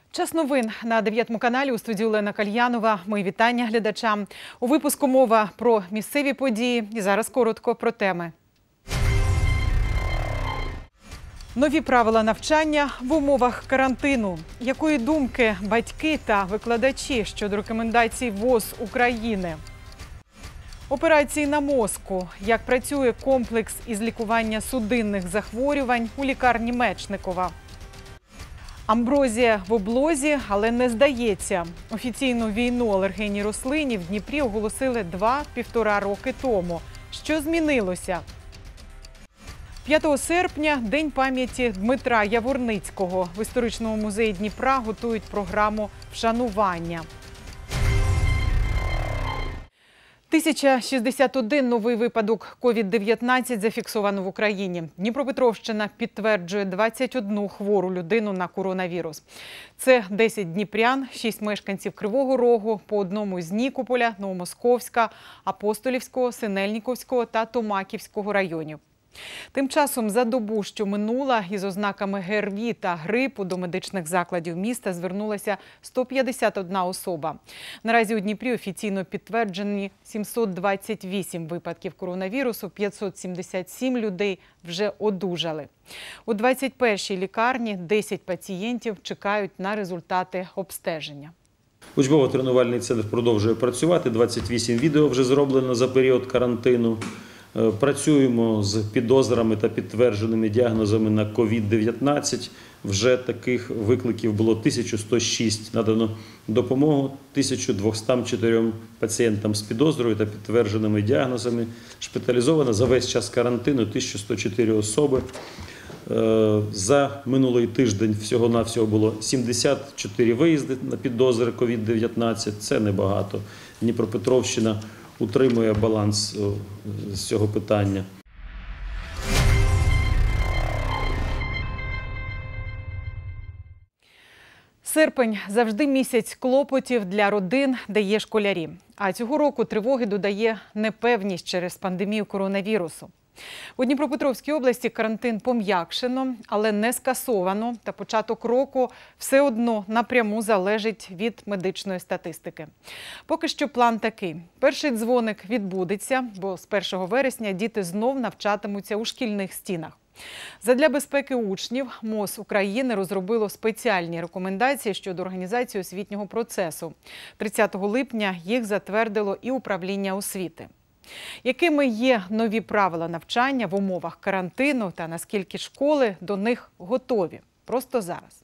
Час новин на 9 каналі. У студії Олена Кальянова. Мої вітання глядачам. У випуску мова про місцеві події. І зараз коротко про теми. Нові правила навчання в умовах карантину. Якої думки батьки та викладачі щодо рекомендацій ВОЗ України? Операції на мозку. Як працює комплекс із лікування судинних захворювань у лікарні Мечникова? Амброзія в облозі, але не здається. Офіційну війну алергенній рослині в Дніпрі оголосили 2–1,5 роки тому. Що змінилося? 5 серпня – День пам'яті Дмитра Яворницького. В історичному музеї Дніпра готують програму вшанування. 1061 новий випадок COVID-19 зафіксовано в Україні. Дніпропетровщина підтверджує 21 хвору людину на коронавірус. Це 10 дніпрян, 6 мешканців Кривого Рогу, по одному з Нікополя, Новомосковська, Апостолівського, Синельниковського та Томаківського районів. Тим часом за добу, що минула, із ознаками ГРВІ та грипу до медичних закладів міста звернулася 151 особа. Наразі у Дніпрі офіційно підтверджені 728 випадків коронавірусу, 577 людей вже одужали. У 21-й лікарні 10 пацієнтів чекають на результати обстеження. Учбово-тренувальний центр продовжує працювати, 28 відео вже зроблено за період карантину. Працюємо з підозрами та підтвердженими діагнозами на COVID-19. Вже таких викликів було 1106. Надано допомогу 1204 пацієнтам з підозрою та підтвердженими діагнозами. Шпиталізовано за весь час карантину 1104 особи. За минулий тиждень всього-навсього було 74 виїзди на підозри COVID-19. Це небагато. Дніпропетровщина утримує баланс з цього питання. Серпень – завжди місяць клопотів для родин, де є школярі. А цього року тривоги додає непевність через пандемію коронавірусу. У Дніпропетровській області карантин пом'якшено, але не скасовано. Та початок року все одно напряму залежить від медичної статистики. Поки що план такий. Перший дзвоник відбудеться, бо з 1 вересня діти знов навчатимуться у шкільних стінах. Задля безпеки учнів МОЗ України розробило спеціальні рекомендації щодо організації освітнього процесу. 30 липня їх затвердило і управління освіти. Якими є нові правила навчання в умовах карантину та наскільки школи до них готові? Просто зараз.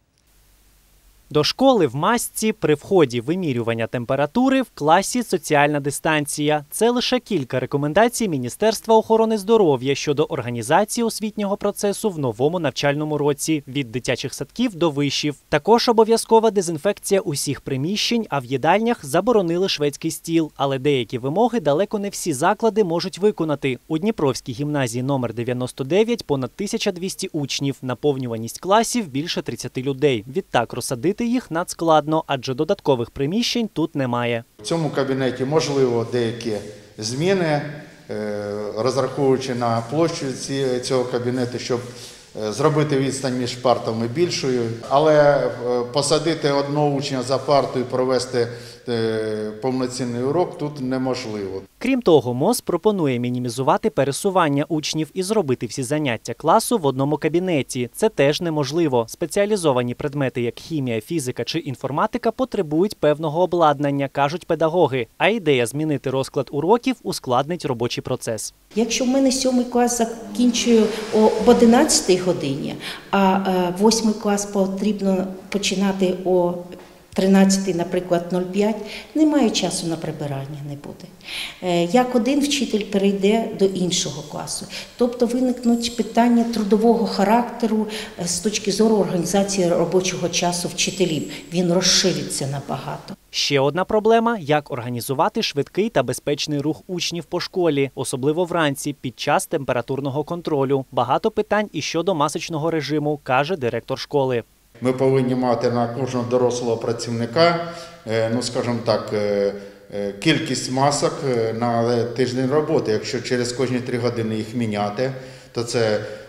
До школи в масці, при вході вимірювання температури, в класі соціальна дистанція. Це лише кілька рекомендацій Міністерства охорони здоров'я щодо організації освітнього процесу в новому навчальному році від дитячих садків до вишів. Також обов'язкова дезінфекція усіх приміщень, а в їдальнях заборонили шведський стіл. Але деякі вимоги далеко не всі заклади можуть виконати. У Дніпровській гімназії номер 99 понад 1200 учнів, наповнюваність класів більше 30 людей. Відтак розсадити їх надскладно, адже додаткових приміщень тут немає. В цьому кабінеті можливо деякі зміни, розраховуючи на площу цього кабінету, щоб зробити відстань між партами більшою. Але посадити одного учня за парту і провести повноцінний урок тут неможливо. Крім того, МОЗ пропонує мінімізувати пересування учнів і зробити всі заняття класу в одному кабінеті. Це теж неможливо. Спеціалізовані предмети, як хімія, фізика чи інформатика, потребують певного обладнання, кажуть педагоги. А ідея змінити розклад уроків ускладнить робочий процес. Якщо в мене 7 клас закінчую об 11 годині, а 8 клас потрібно починати о 13, наприклад, 05, немає часу на прибирання, не буде. Як один вчитель перейде до іншого класу. Тобто виникнуть питання трудового характеру з точки зору організації робочого часу вчителів. Він розшириться набагато. Ще одна проблема – як організувати швидкий та безпечний рух учнів по школі, особливо вранці, під час температурного контролю. Багато питань і щодо масочного режиму, каже директор школи. Ми повинні мати на кожного дорослого працівника, скажімо так, кількість масок на тиждень роботи. Якщо через кожні 3 години їх міняти, то це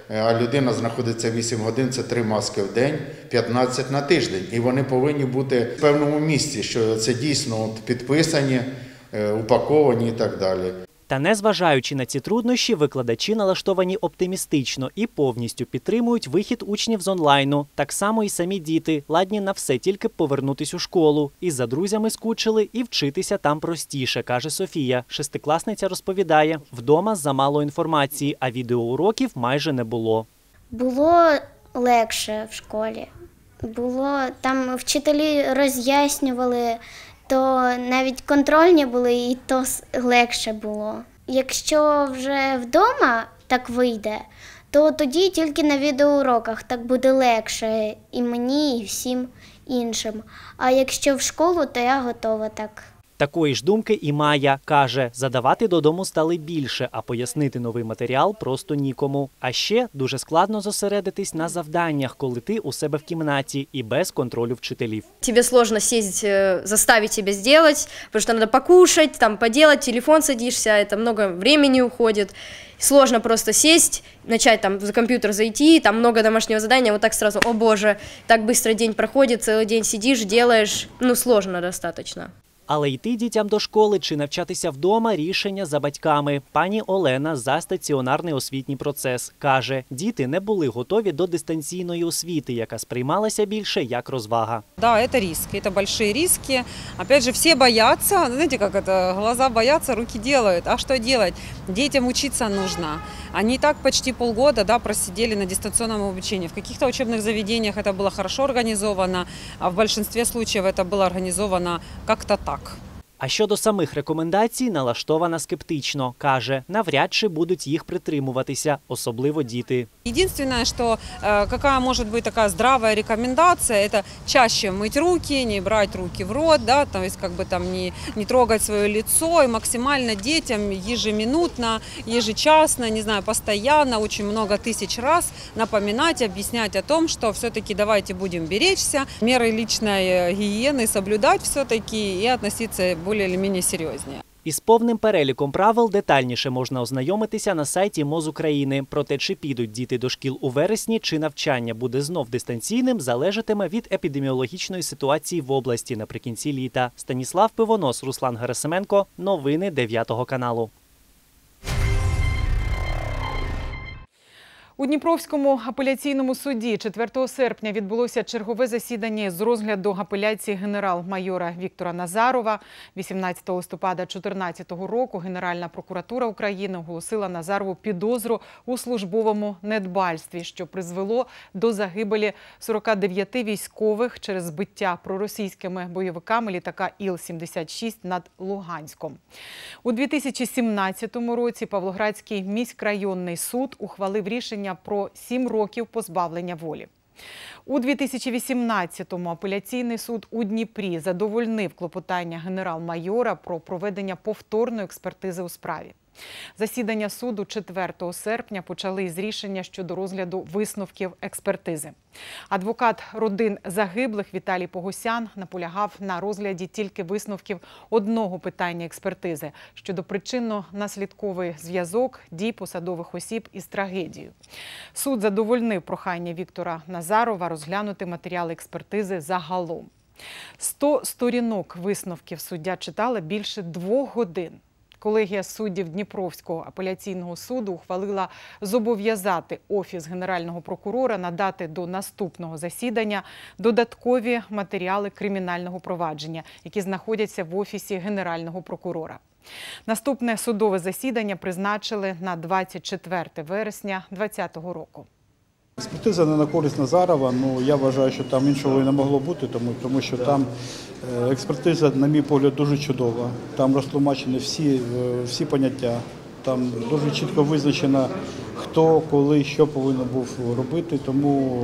а людина знаходиться 8 годин, це 3 маски в день, 15 на тиждень. І вони повинні бути в певному місці, що це дійсно підписані, упаковані і так далі. Та незважаючи на ці труднощі, викладачі налаштовані оптимістично і повністю підтримують вихід учнів з онлайну. Так само і самі діти, ладні на все, тільки б повернутись у школу. І за друзями скучили, і вчитися там простіше, каже Софія. Шестикласниця розповідає, вдома замало інформації, а відеоуроків майже не було. Було легше в школі. Там вчителі роз'яснювали, то навіть контрольні були, і то легше було. Якщо вже вдома так вийде, то тоді тільки на відеоуроках так буде легше і мені, і всім іншим. А якщо в школу, то я готова так. Такої ж думки і Майя. Каже, задавати додому стали більше, а пояснити новий матеріал просто нікому. А ще дуже складно зосередитись на завданнях, коли ти у себе в кімнаті і без контролю вчителів. Тебе сложно сесть, заставить себя сделать, потому что надо покушать, там, поделать, телефон садишься, это много времени уходит. Сложно просто сесть, начать там за компьютер зайти, там много домашнего задания, вот так сразу, о боже, так быстро день проходит, целый день сидишь, делаешь, сложно достаточно. Але йти дітям до школи чи навчатися вдома – рішення за батьками. Пані Олена за стаціонарний освітній процес. Каже, діти не були готові до дистанційної освіти, яка сприймалася більше як розвага. Да, это риски, это большие риски. Опять же, все боятся, знаете, как это, глаза боятся, руки делают. А что делать? Детям учиться нужно. Они и так почти полгода просидели на дистанционном обучении. В каких-то учебных заведениях это было хорошо организовано, а в большинстве случаев это было организовано как-то так. А щодо самих рекомендацій налаштована скептично. Каже, навряд чи будуть їх притримуватися, особливо діти. Единственное, что какая может быть такая здравая рекомендация, это чаще мыть руки, не брать руки в рот, то есть не трогать свое лицо и максимально детям ежеминутно, ежечасно, не знаю, постоянно, очень много тысяч раз напоминать, объяснять о том, что все-таки давайте будем беречься, меры личной гигиены соблюдать все-таки и относиться более или менее серьезнее. Із повним переліком правил детальніше можна ознайомитися на сайті МОЗ України. Проте, чи підуть діти до шкіл у вересні, чи навчання буде знов дистанційним, залежатиме від епідеміологічної ситуації в області наприкінці літа. Станіслав Пивонос, Руслан Герасименко. Новини 9 каналу. У Дніпровському апеляційному суді 4 серпня відбулося чергове засідання з розгляду апеляції генерал-майора Віктора Назарова. 18 листопада 2014 року Генеральна прокуратура України оголосила Назарову підозру у службовому недбальстві, що призвело до загибелі 49 військових через збиття проросійськими бойовиками літака Іл-76 над Луганськом. У 2017 році Павлоградський міськрайонний суд ухвалив рішення про 7 років позбавлення волі. У 2018-му апеляційний суд у Дніпрі задовольнив клопотання генерал-майора про проведення повторної експертизи у справі. Засідання суду 4 серпня почали із рішення щодо розгляду висновків експертизи. Адвокат родин загиблих Віталій Погосян наполягав на розгляді тільки висновків одного питання експертизи щодо причинно-наслідковий зв'язок дій посадових осіб із трагедією. Суд задовольнив прохання Віктора Назарова розглянути матеріали експертизи загалом. 100 сторінок висновків суддя читала більше 2 годин. Колегія суддів Дніпровського апеляційного суду ухвалила зобов'язати Офіс Генерального прокурора надати до наступного засідання додаткові матеріали кримінального провадження, які знаходяться в Офісі Генерального прокурора. Наступне судове засідання призначили на 24 вересня 2020 року. Експертиза не на користь Назарова, я вважаю, що там іншого і не могло бути, тому що там експертиза, на мій погляд, дуже чудова. Там розтлумачені всі поняття, там дуже чітко визначено, хто, коли, що повинен був робити, тому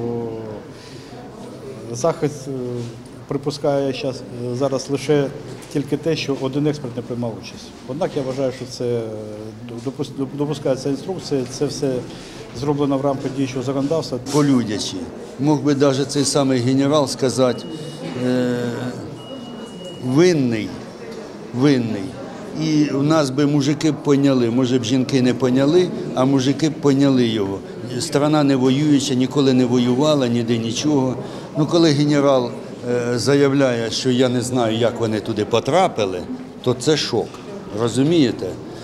захист припускає зараз лише тільки те, що один експерт не приймав участь. Однак я вважаю, що це допускається інструкція, це все зроблено в рамках діючого законодавства. По-людячи. Мог би навіть цей самий генерал сказати винний. І у нас би мужики б поняли, може б жінки не поняли, а мужики б поняли його. страна не воююча, ніколи не воювала, ніде нічого. Ну, коли генерал заявляє, що я не знаю, як вони туди потрапили, то це шок. Розумієте?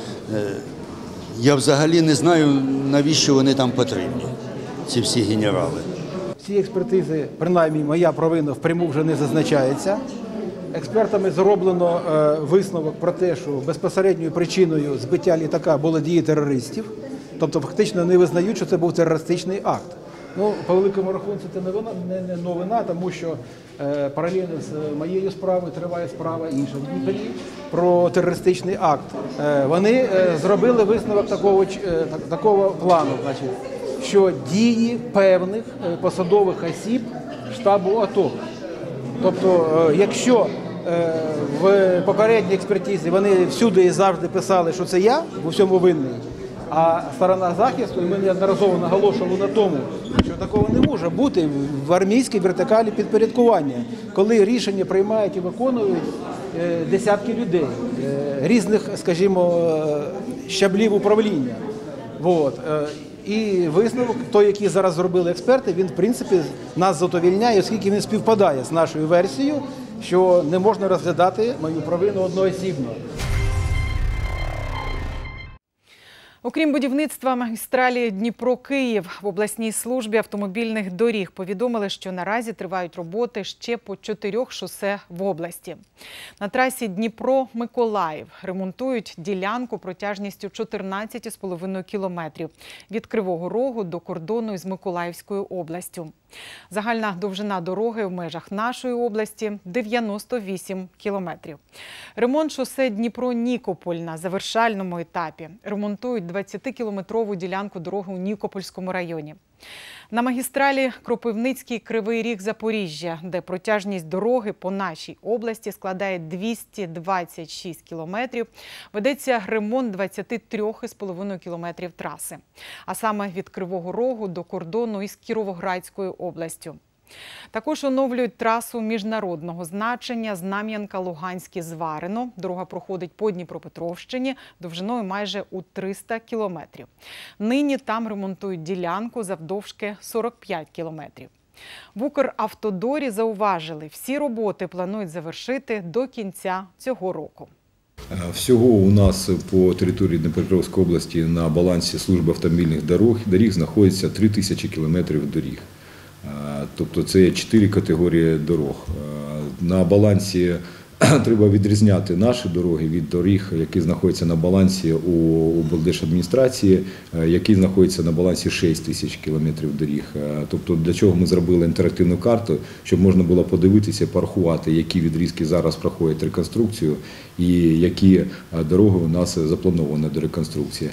Я взагалі не знаю, навіщо вони там потрібні, ці всі генерали. Всі експертизи, принаймні моя провина впряму вже не зазначається. Експертами зроблено висновок про те, що безпосередньою причиною збиття літака були дії терористів. Тобто фактично не визнають, що це був терористичний акт. Ну, по великому рахунку це не новина, тому що паралельно з моєю справою триває справа інша в Дніпрі про терористичний акт. Вони зробили висновок такого плану, значить, що дії певних посадових осіб штабу АТО. Тобто, якщо в попередній експертизі вони всюди і завжди писали, що це я в усьому винний, а сторона захисту, і ми неодноразово наголошували на тому, що такого не може бути в армійській вертикалі підпорядкування, коли рішення приймають і виконують десятки людей, різних, скажімо, щаблів управління. І висновок, той, який зараз зробили експерти, він, в принципі, нас задовольняє, оскільки він співпадає з нашою версією, що не можна розглядати мою провину одноосібно. Окрім будівництва магістралі Дніпро-Київ, в обласній службі автомобільних доріг повідомили, що наразі тривають роботи ще по 4 шосе в області. На трасі Дніпро-Миколаїв ремонтують ділянку протяжністю 14,5 кілометрів від Кривого Рогу до кордону із Миколаївською областю. Загальна довжина дороги в межах нашої області – 98 кілометрів. Ремонт шосе Дніпро-Нікополь на завершальному етапі. Ремонтують 20-кілометрову ділянку дороги у Нікопольському районі. На магістралі Кропивницький-Кривий Ріг-Запоріжжя, де протяжність дороги по нашій області складає 226 кілометрів, ведеться ремонт 23,5 кілометрів траси. А саме від Кривого Рогу до кордону із Кіровоградською областю. Також оновлюють трасу міжнародного значення Знам'янка-Луганське-Зварино. Дорога проходить по Дніпропетровщині довжиною майже у 300 кілометрів. Нині там ремонтують ділянку завдовжки 45 кілометрів. В Укравтодорі зауважили, всі роботи планують завершити до кінця цього року. Всього у нас по території Дніпропетровської області на балансі служби автомобільних доріг знаходиться 3000 кілометрів доріг. Тобто це є 4 категорії дорог. На балансі треба відрізняти наші дороги від доріг, які знаходяться на балансі у облдержадміністрації, які знаходяться на балансі 6 тисяч кілометрів доріг. Тобто для чого ми зробили інтерактивну карту, щоб можна було подивитися, порахувати, які відрізки зараз проходять реконструкцію і які дороги у нас заплановані до реконструкції.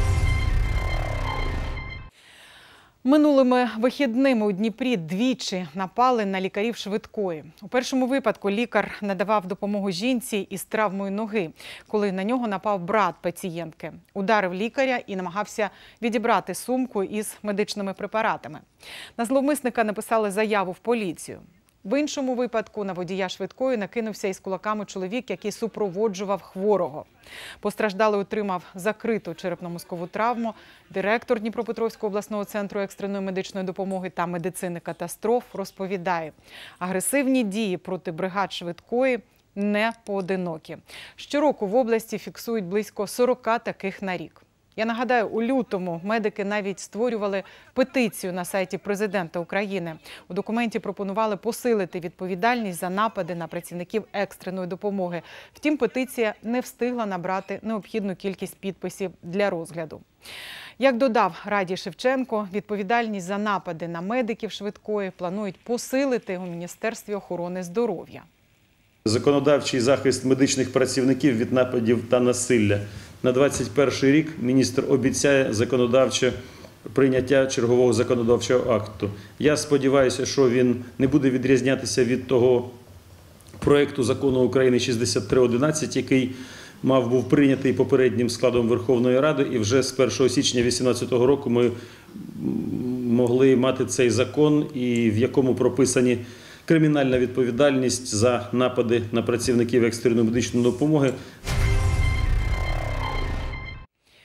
Минулими вихідними у Дніпрі двічі напали на лікарів швидкої. У першому випадку лікар надавав допомогу жінці із травмою ноги, коли на нього напав брат пацієнтки. Ударив лікаря і намагався відібрати сумку із медичними препаратами. На зловмисника написали заяву в поліцію. В іншому випадку на водія швидкої накинувся із кулаками чоловік, який супроводжував хворого. Постраждалий отримав закриту черепно-мозкову травму. Директор Дніпропетровського обласного центру екстреної медичної допомоги та медицини катастроф розповідає, агресивні дії проти бригад швидкої не поодинокі. Щороку в області фіксують близько 40 таких на рік. Я нагадаю, у лютому медики навіть створювали петицію на сайті президента України. У документі пропонували посилити відповідальність за напади на працівників екстреної допомоги. Втім, петиція не встигла набрати необхідну кількість підписів для розгляду. Як додав Радій Шевченко, відповідальність за напади на медиків швидкої планують посилити у Міністерстві охорони здоров'я. Законодавчий захист медичних працівників від нападів та насилля. На 2021 рік міністр обіцяє законодавче прийняття чергового законодавчого акту. Я сподіваюся, що він не буде відрізнятися від того проєкту закону України 6311, який був прийнятий попереднім складом Верховної Ради, і вже з 1 січня 2018 року ми могли мати цей закон, і в якому прописані кримінальна відповідальність за напади на працівників екстреної медичної допомоги.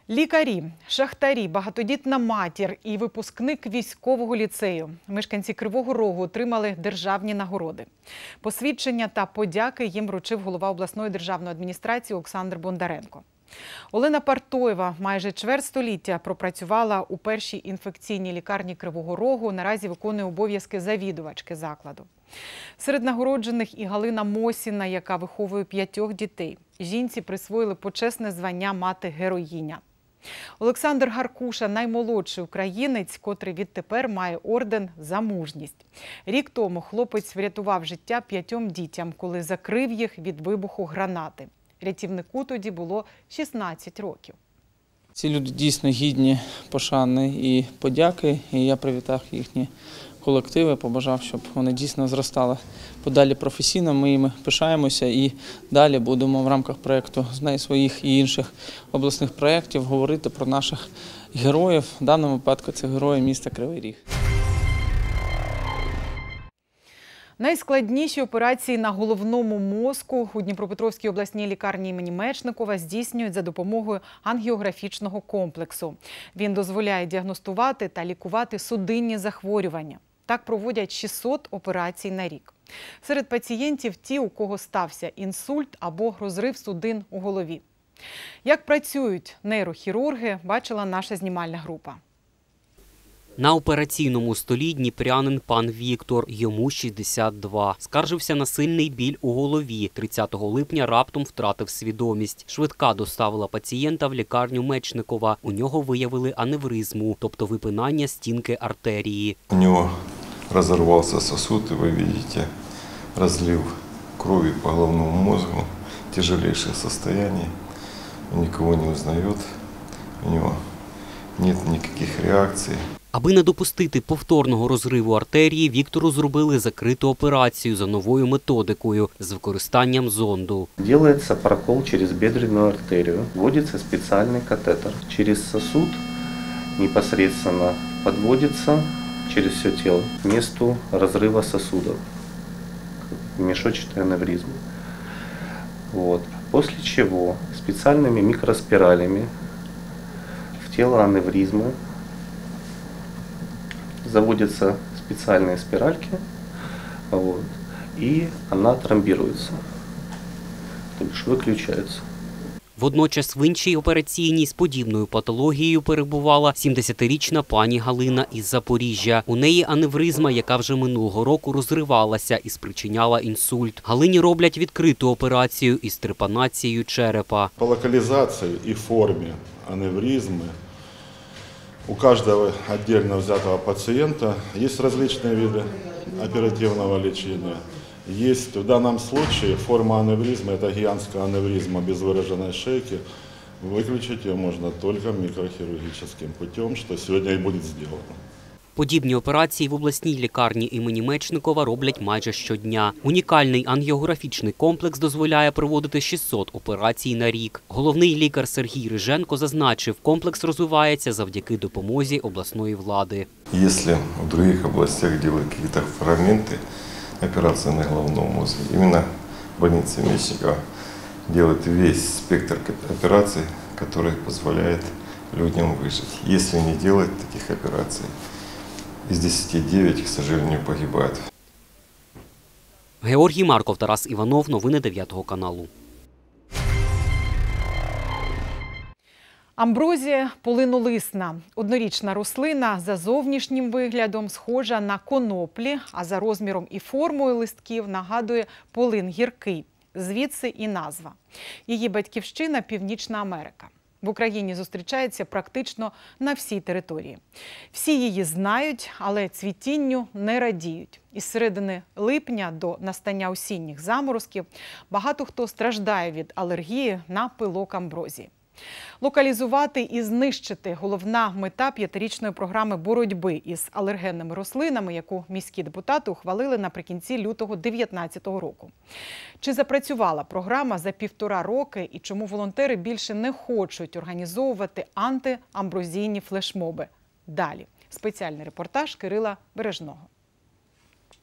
Лікарі, шахтарі, багатодітна матір і випускник військового ліцею. Мешканці Кривого Рогу отримали державні нагороди. Посвідчення та подяки їм вручив голова обласної державної адміністрації Олександр Бондаренко. Олена Партоєва майже чверть століття пропрацювала у першій інфекційній лікарні Кривого Рогу, наразі виконує обов'язки завідувачки закладу. Серед нагороджених і Галина Мосіна, яка виховує 5 дітей. Жінці присвоїли почесне звання «Мати-героїня». Олександр Гаркуша – наймолодший українець, котрий відтепер має орден «За мужність». Рік тому хлопець врятував життя 5 дітям, коли закрив їх від вибуху гранати. Рятівнику тоді було 16 років. Ці люди дійсно гідні пошани і подяки, і я привітав їхні колективи, побажав, щоб вони дійсно зростали подалі професійно. Ми їм пишаємося і далі будемо в рамках проєкту своїх і інших обласних проєктів говорити про наших героїв. В даному випадку це герої міста Кривий Ріг. Найскладніші операції на головному мозку у Дніпропетровській обласній лікарні імені Мечникова здійснюють за допомогою ангіографічного комплексу. Він дозволяє діагностувати та лікувати судинні захворювання. Так проводять 600 операцій на рік. Серед пацієнтів ті, у кого стався інсульт або розрив судин у голові. Як працюють нейрохірурги, бачила наша знімальна група. На операційному столі дніпрянин пан Віктор. Йому 62. Скаржився на сильний біль у голові. 30 липня раптом втратив свідомість. Швидка доставила пацієнта в лікарню Мечникова. У нього виявили аневризму, тобто випинання стінки артерії. У нього розірвався сосуд, і ви бачите розлив крові по головному мозку. Тяжелейшее состояние. Нікого не узнає. У нього немає ніяких реакцій. Аби не допустити повторного розриву артерії, Віктору зробили закриту операцію за новою методикою з використанням зонду. Делается прокол через бедренную артерию, вводится специальный катетер. Через сосуд непосредственно подводится через все тело к месту разрыва сосудов, мешочной аневризмы. После чего специальными микроспиралями в тело аневризмы заводятся специальные спиральки, и она тромбируется, то бишь выключается. Водночас в іншій операційній з подібною патологією перебувала 70-річна пані Галина із Запоріжжя. У неї аневризма, яка вже минулого року розривалася і спричиняла інсульт. Галині роблять відкриту операцію із трепанацією черепа. По локалізації і формі аневризми у каждого отдельно взятого пациента есть различные виды оперативного лечения. Есть в данном случае форма аневризмы, это гигантская аневризма без выраженной шейки. Выключить ее можно только микрохирургическим путем, что сегодня и будет сделано. Подібні операції в обласній лікарні імені Мечникова роблять майже щодня. Унікальний ангіографічний комплекс дозволяє проводити 600 операцій на рік. Головний лікар Сергій Риженко зазначив, комплекс розвивається завдяки допомозі обласної влади. Якщо в інших областях роблять якісь фрагменти операції на головному мозку, іменно больниця Мечникова робить весь спектр операцій, який дозволяє людям вижити. Якщо не робити таких операцій, из 10 9, к сожалению, погибают. Георгій Марков, Тарас Іванов. Новини 9 каналу. Амброзія полинолисна. Однорічна рослина за зовнішнім виглядом схожа на коноплі, а за розміром і формою листків нагадує полин гіркий. Звідси і назва. Її батьківщина – Північна Америка. В Україні зустрічається практично на всій території. Всі її знають, але цвітінню не радіють. Із середини липня до настання осінніх заморозків багато хто страждає від алергії на пилок амброзії. Локалізувати і знищити – головна мета 5-річної програми боротьби із алергенними рослинами, яку міські депутати ухвалили наприкінці лютого 2019 року. Чи запрацювала програма за 1,5 роки і чому волонтери більше не хочуть організовувати антиамброзійні флешмоби? Далі. Спеціальний репортаж Кирила Бережного.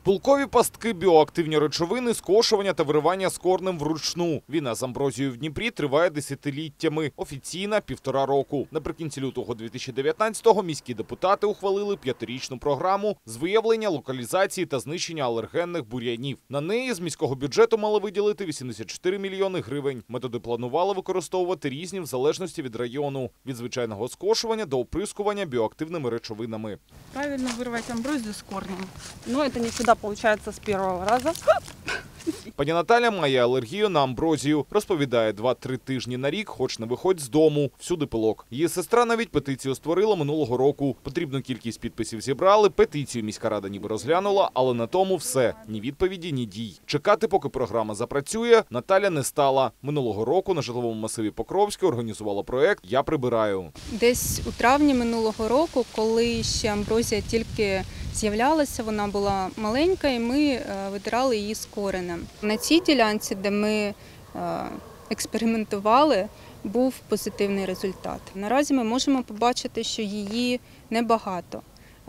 Пилкові пастки, біоактивні речовини, скошування та виривання з корнем вручну. Війна з амброзією в Дніпрі триває десятиліттями. Офіційна – 1,5 року. Наприкінці лютого 2019-го міські депутати ухвалили 5-річну програму з виявлення, локалізації та знищення алергенних бур'янів. На неї з міського бюджету мали виділити 84 мільйони гривень. Методи планували використовувати різні в залежності від району. Від звичайного скошування до оприскування біоактивними речовинами. Правильно вырвать амброзию с корнем. Но это не всегда получается с первого раза. Пані Наталя має алергію на амброзію. Розповідає, 2-3 тижні на рік, хоч не виходь з дому, всюди пилок. Її сестра навіть петицію створила минулого року. Потрібну кількість підписів зібрали, петицію міська рада ніби розглянула, але на тому все. Ні відповіді, ні дій. Чекати, поки програма запрацює, Наталя не стала. Минулого року на житловому масиві Покровське організувала проект «Я прибираю». Десь у травні минулого року, коли ще амброзія тільки з'являлася, вона була маленька, і ми видирали її з коренем. На цій ділянці, де ми експериментували, був позитивний результат. Наразі ми можемо побачити, що її небагато.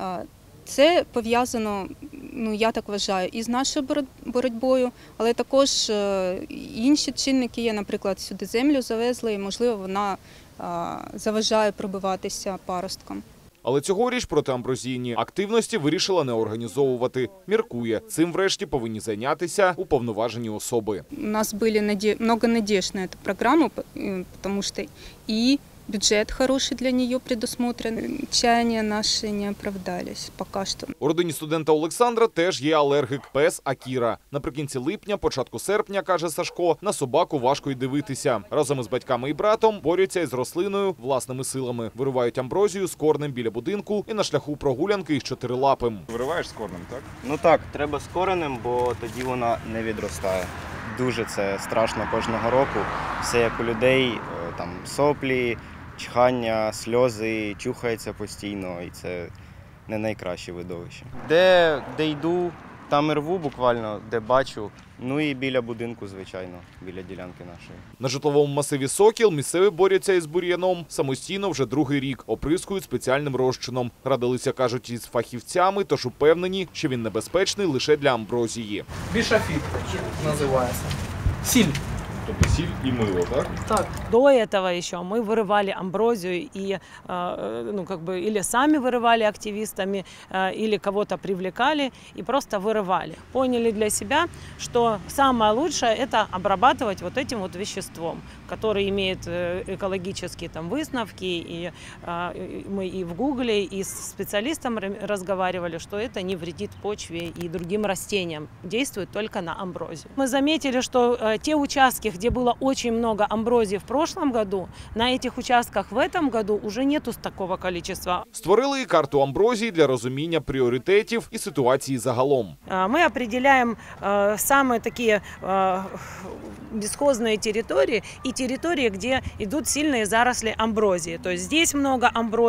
Це пов'язано, я так вважаю, і з нашою боротьбою, але також інші чинники є, наприклад, сюди землю завезли, і, можливо, вона заважає пробиватися паросткам. Але цьогоріч протиамброзійні активності вирішила не організовувати. Міркує, цим врешті повинні зайнятися уповноважені особи. У нас були много надежд на эту программу, потому что и бюджет хороший для нее предусмотрен. Чаяния наши не оправдались пока что. У родині студента Олександра теж є алергік – пес Акіра. Наприкінці липня, початку серпня, каже Сашко, на собаку важко й дивитися. Разом із батьками і братом борються із рослиною власними силами. Виривають амброзію з корнем біля будинку і на шляху прогулянки із чотирилапим. Вириваєш з корнем, так? Ну так, треба з коренем, бо тоді вона не відростає. Дуже це страшно кожного року. Все як у людей, там соплі, чхання, сльози, чухається постійно, і це не найкраще видовище. Де йду, там і рву буквально, де бачу, ну і біля будинку, звичайно, біля ділянки нашої. На житловому масиві «Сокіл» місцеві борються із бур'яном самостійно вже другий рік, оприскують спеціальним розчином. Радилися, кажуть, із фахівцями, тож упевнені, що він небезпечний лише для амброзії. Бішофіт називається. Сіль. Тобто сіль і мило, так? Так. До этого еще мы вырывали амброзию и, или сами вырывали активистами, или кого-то привлекали и просто вырывали. Поняли для себя, что самое лучшее – это обрабатывать вот этим вот веществом, которое имеет экологические выставки. И мы и в Гугле, и с специалистом разговаривали, что это не вредит почве и другим растениям, действует только на амброзию. Мы заметили, что те участки, где было очень много амброзии в прошлом году, на этих участках в этом году уже нету такого количества. Створили і карту амброзії для розуміння пріоритетів і ситуації загалом. Мы определяем самые такие бесхозные территории и территории, где идут сильные заросли амброзии. То есть здесь много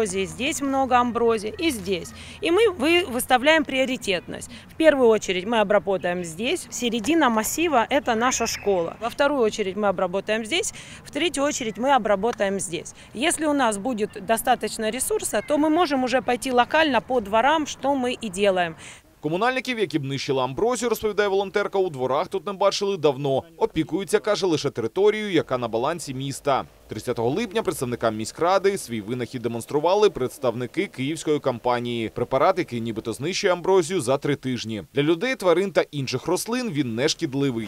амброзии и здесь. И мы выставляем приоритетность. В первую очередь мы обработаем здесь. Середина массива – это наша школа. Во вторую очередь мы обработаем здесь. В третью очередь мы обработаем здесь. Если у нас будет достаточно ресурса, то мы можем уже пойти локально по дворам, что мы и делаем. Комунальників, які б нищили амброзію, розповідає волонтерка, у дворах тут не бачили давно. Опікуються, каже, лише територією, яка на балансі міста. 30 липня представникам міськради свій винахід демонстрували представники київської компанії. Препарат, який нібито знищує амброзію за 3 тижні. Для людей, тварин та інших рослин він не шкідливий.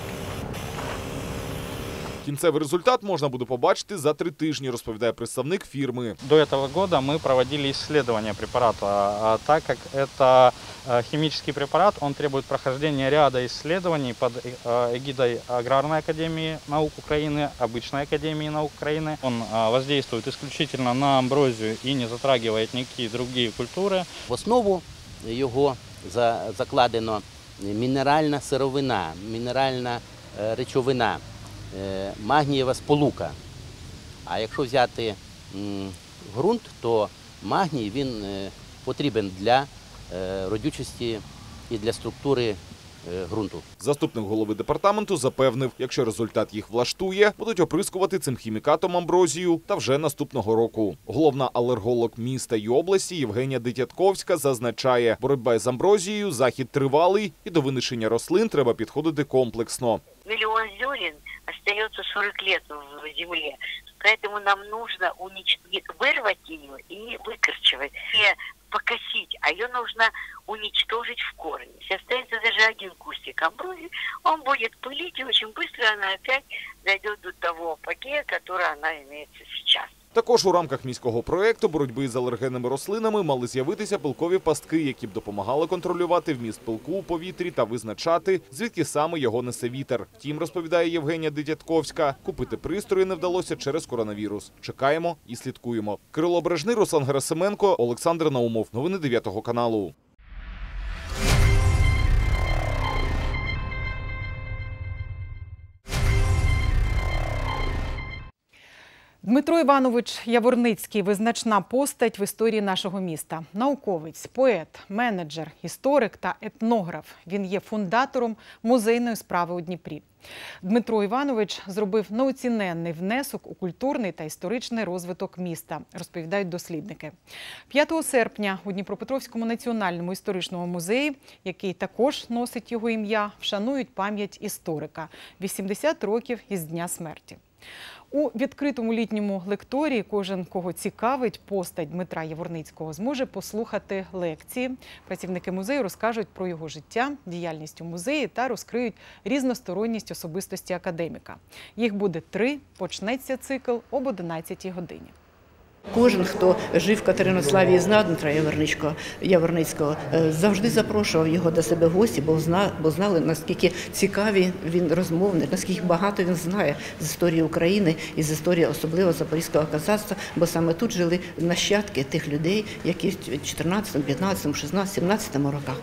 Кінцевий результат можна буде побачити за 3 тижні, розповідає представник фірми. До цього року ми проводили дослідження препарату, а так як це хімічний препарат, він потребує проходження ряду досліджень під егідою Аграрної академії наук України, Обычной академії наук України. Він воздействує исключительно на амброзію і не затрагиває ніякі інші культури. В основу його закладено мінеральна сировина, мінеральна речовина. Магнієва сполука. А якщо взяти ґрунт, то магній він потрібен для родючості і для структури ґрунту. Заступник голови департаменту запевнив, якщо результат їх влаштує, будуть оприскувати цим хімікатом амброзію та вже наступного року. Головна алерголог міста і області Євгенія Дитятковська зазначає, боротьба з амброзією – захід тривалий і до винищення рослин треба підходити комплексно. Миллион зерен остается 40 лет в земле, поэтому нам нужно вырвать ее и выкорчевать, не покосить, а ее нужно уничтожить в корне. Если останется даже один кустик амброзии, он будет пылить, и очень быстро она опять дойдет до того апогея, который она имеется сейчас. Також у рамках міського проєкту боротьби з алергенними рослинами мали з'явитися пилкові пастки, які б допомагали контролювати вміст пилку у повітрі та визначати, звідки саме його несе вітер. Втім, розповідає Євгенія Дитятковська, купити пристрої не вдалося через коронавірус. Чекаємо і слідкуємо. Кирило Брежний, Руслан Герасименко, Олександр Наумов. Новини 9 каналу. Дмитро Іванович Яворницький – визначна постать в історії нашого міста. Науковець, поет, менеджер, історик та етнограф. Він є фундатором музейної справи у Дніпрі. Дмитро Іванович зробив неоціненний внесок у культурний та історичний розвиток міста, розповідають дослідники. 5 серпня у Дніпропетровському національному історичному музеї, який також носить його ім'я, вшанують пам'ять історика – 80 років із дня смерті. У відкритому літньому лекторії кожен, кого цікавить постать Дмитра Яворницького, зможе послухати лекції. Працівники музею розкажуть про його життя, діяльність у музеї та розкриють різносторонність особистості академіка. Їх буде 3, почнеться цикл об 11-й годині. Кожен, хто жив в Катеринославі і знав Дмитра Яворницького, завжди запрошував його до себе в гості, бо знали, наскільки цікавий він розмовник, наскільки багато він знає з історії України і з історії особливо Запорізького козацтва, бо саме тут жили нащадки тих людей, які в 14, 15, 16, 17 роках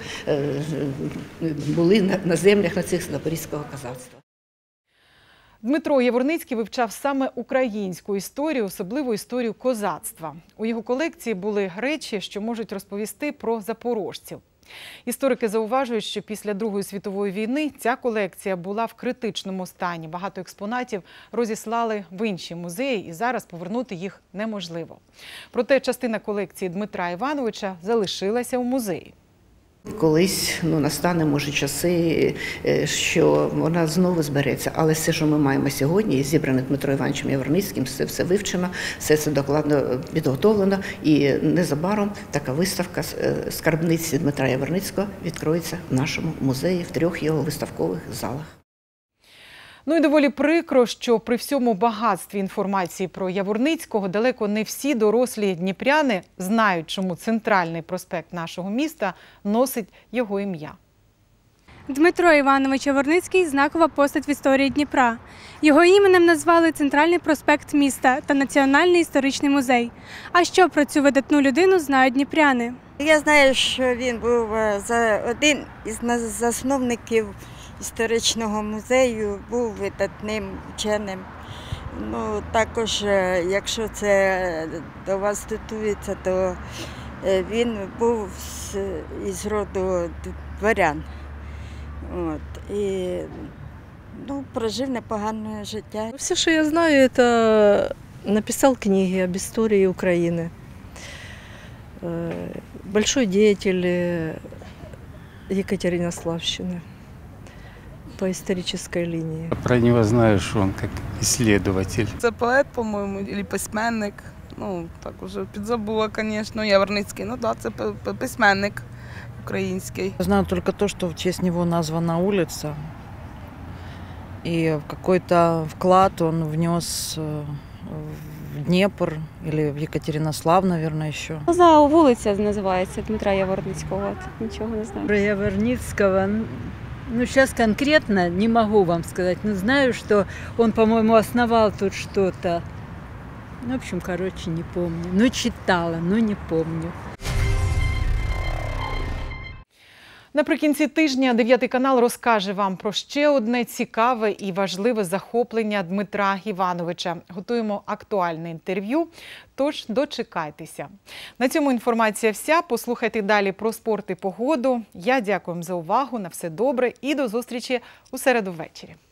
були на землях на цих Запорізького козацтва. Дмитро Яворницький вивчав саме українську історію, особливо історію козацтва. У його колекції були речі, що можуть розповісти про запорожців. Історики зауважують, що після Другої світової війни ця колекція була в критичному стані. Багато експонатів розіслали в інші музеї і зараз повернути їх неможливо. Проте частина колекції Дмитра Івановича залишилася у музеї. Колись настане, може, часи, що вона знову збереться. Але все, що ми маємо сьогодні, зібране Дмитро Івановичем Яворницьким, все вивчено, все це докладно підготовлено. І незабаром така виставка скарбниці Дмитра Яворницького відкроється в нашому музеї в 3 його виставкових залах. Ну і доволі прикро, що при всьому багатстві інформації про Яворницького далеко не всі дорослі дніпряни знають, чому центральний проспект нашого міста носить його ім'я. Дмитро Іванович Яворницький – знакова постать в історії Дніпра. Його іменем назвали Центральний проспект міста та Національний історичний музей. А що про цю видатну людину знають дніпряни? Я знаю, що він був один із засновників історичного музею, був видатним вченим. Також, якщо це до вас стосується, то він був із роду дворян. І прожив непогане життя. Все, що я знаю, це написав книги об історії України. Большой деятель Екатеринославщины по исторической линии. Про него знаю, что он как исследователь. Це поет, по-моєму, або письменник. Так уже підзабула, звісно, Яворницький. Це письменник український. Знаю только то, что в честь него названа улица. И какой-то вклад он внес в Дніпр или в Екатеринослав, наверное, еще. Вулиця називається Дмитра Яворницького. Нічого не знаю. Про Яворницкого, сейчас конкретно не могу вам сказать, но знаю, что он, по-моему, основал тут что-то. В общем, не помню. Читала, но не помню. Наприкінці тижня 9 канал розкаже вам про ще одне цікаве і важливе захоплення Дмитра Івановича. Готуємо актуальне інтерв'ю, тож дочекайтеся. На цьому інформація вся. Послухайте далі про спорт і погоду. Я дякую вам за увагу. На все добре і до зустрічі у середу ввечері.